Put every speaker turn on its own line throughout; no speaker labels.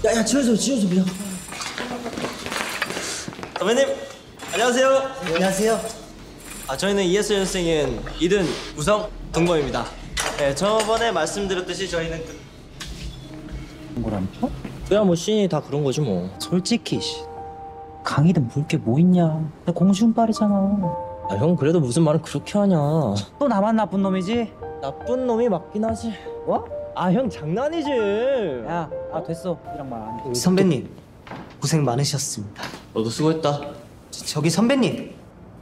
야야 지워줘 미안. 선배님 안녕하세요.
안녕하세요.
저희는 ES연생인 2등 우성 동범입니다. 네, 저번에 말씀드렸듯이 저희는
뭐라며?
그야 뭐 신이 다 그런 거지 뭐.
솔직히 강의든 볼 게 뭐 있냐. 나 공시운빨이잖아.
형 그래도 무슨 말을 그렇게 하냐.
또 나만 나쁜 놈이지?
나쁜 놈이 맞긴 하지.
뭐?
형 장난이지.
야, 됐어. 이랑 말 안 해.
선배님 고생 많으셨습니다.
너도 수고했다.
저기 선배님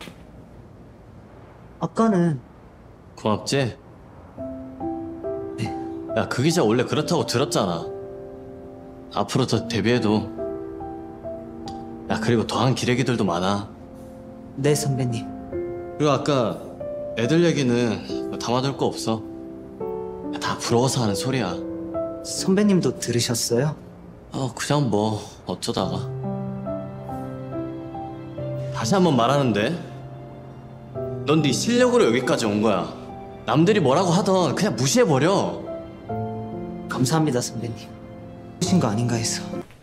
아까는
고맙지? 야, 그 기자 원래 그렇다고 들었잖아. 앞으로 더 데뷔해도. 야, 그리고 더한 기레기들도 많아.
네 선배님.
그리고 아까 애들 얘기는 담아둘 거 없어. 야, 다 부러워서 하는 소리야.
선배님도 들으셨어요?
그냥 뭐 어쩌다가. 다시 한번 말하는데 넌 네 실력으로 여기까지 온 거야. 남들이 뭐라고 하던 그냥 무시해버려.
감사합니다 선배님. 하신 거 아닌가 해서.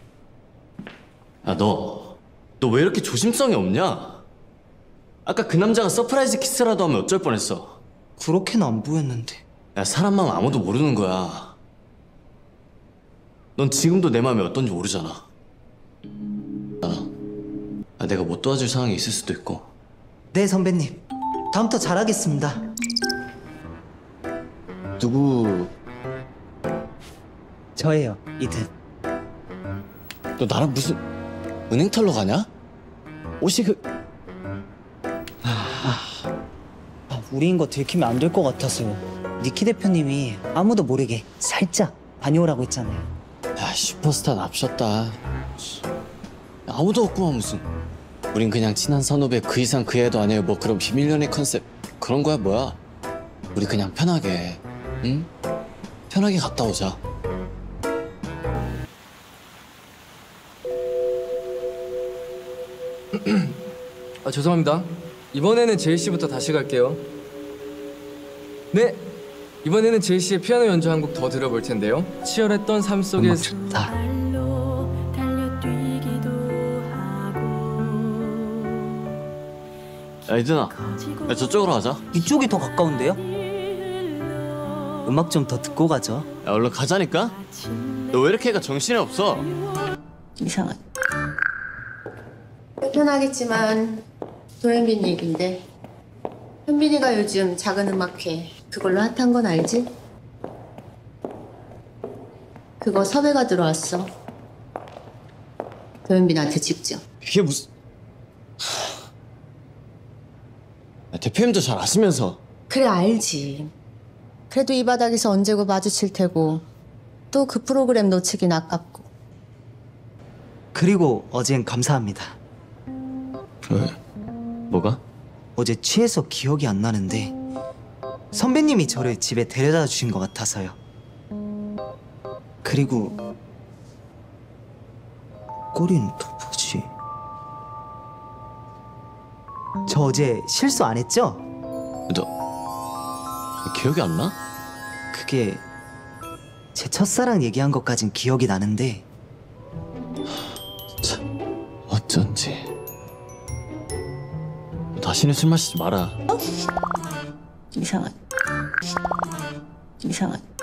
야, 너 왜 이렇게 조심성이 없냐? 아까 그 남자가 서프라이즈 키스라도 하면 어쩔 뻔했어.
그렇게는 안 보였는데.
야, 사람 마음 아무도 모르는 거야. 넌 지금도 내 마음이 어떤지 모르잖아. 내가 못 도와줄 상황이 있을 수도 있고.
네 선배님. 다음부터 잘하겠습니다.
누구...
저예요 이든.
너 나랑 무슨 은행 털러 가냐? 옷이
우리인 거 들키면 안 될 것 같아서요. 니키 대표님이 아무도 모르게 살짝 다녀오라고 했잖아요.
야, 슈퍼스타 납셨다. 아무도 없구만 무슨. 우린 그냥 친한 선후배 그 이상 그 애도 아니에요. 뭐 그런 비밀 연애 컨셉 그런 거야 뭐야. 우리 그냥 편하게, 응? 편하게 갔다 오자.
죄송합니다. 이번에는 제이 씨부터 다시 갈게요. 네, 이번에는 제이 씨의 피아노 연주 한 곡 더 들어볼 텐데요. 치열했던 삶
음악
속에서
좋다.
야, 이든아, 야, 저쪽으로 가자.
이쪽이 더 가까운데요? 음악 좀 더 듣고 가죠.
야, 얼른 가자니까. 너 왜 이렇게 애가 정신이 없어?
이상하다.
불편하겠지만 도현빈 얘긴데 현빈이가 요즘 작은 음악회 그걸로 핫한 건 알지? 그거 섭외가 들어왔어. 도현빈한테 직접.
이게 무슨... 야, 대표님도 잘 아시면서.
그래 알지. 그래도 이 바닥에서 언제고 마주칠 테고 또 그 프로그램 놓치긴 아깝고.
그리고 어젠 감사합니다.
왜? 뭐가?
어제 취해서 기억이 안 나는데 선배님이 저를 집에 데려다 주신 것 같아서요. 그리고 꼬리는 또 뭐지? 저 어제 실수 안 했죠?
너 기억이 안 나?
그게 제 첫사랑 얘기한 것까진 기억이 나는데
어쩐지. 너 다시는 술 마시지 마라.
이상하다.